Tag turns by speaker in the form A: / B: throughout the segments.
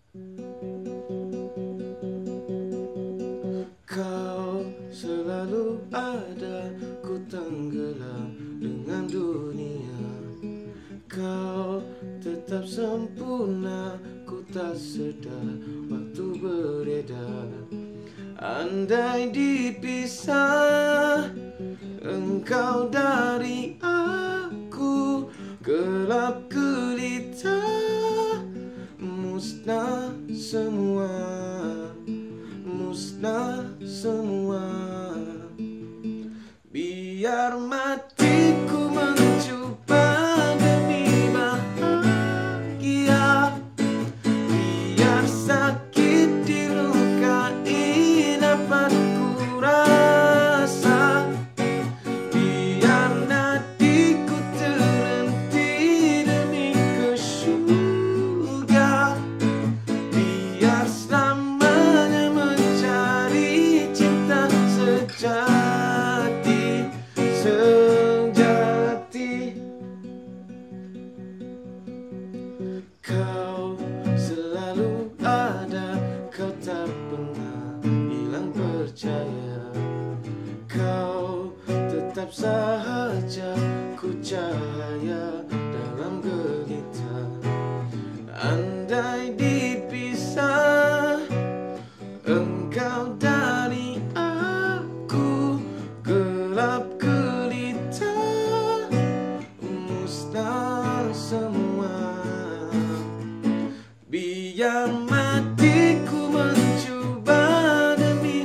A: Kau selalu ada, ku tenggelam dengan dunia. Kau tetap sempurna, ku tak sedar waktu beredar. Andai dipisah engkau dari aku, gelap gelita, musnah semua, musnah semua. Biar matiku mencoba demi bahagia, biar sakit dilukai dapat ku rasa, biar nadiku terhenti demi ke surga, biar selamanya mencari cinta sejati, sejati. Kau selalu ada, kau tak pernah hilang percaya. Kau tetap sahaja, ku cahaya dalam gelita. Andai dipisah engkau dari aku, gelap gelita, musnah semua. Biar matiku mencoba demi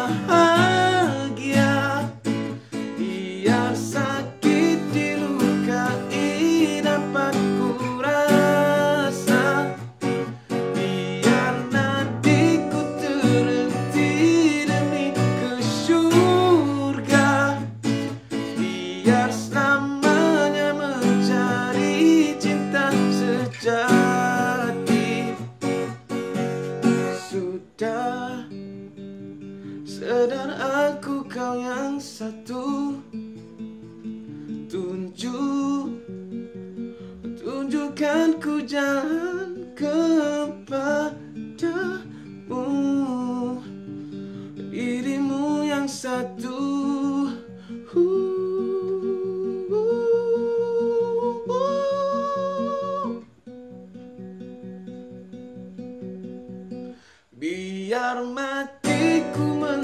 A: bahagia, biar sakit dilukai dapat ku rasa, biar nadiku terhenti demi ke surga, biar selamanya mencari cinta sejati. Sudah sedar aku kau yang satu, tunjukkan ku jalan kepadamu, dirimu yang satu. Biar matiku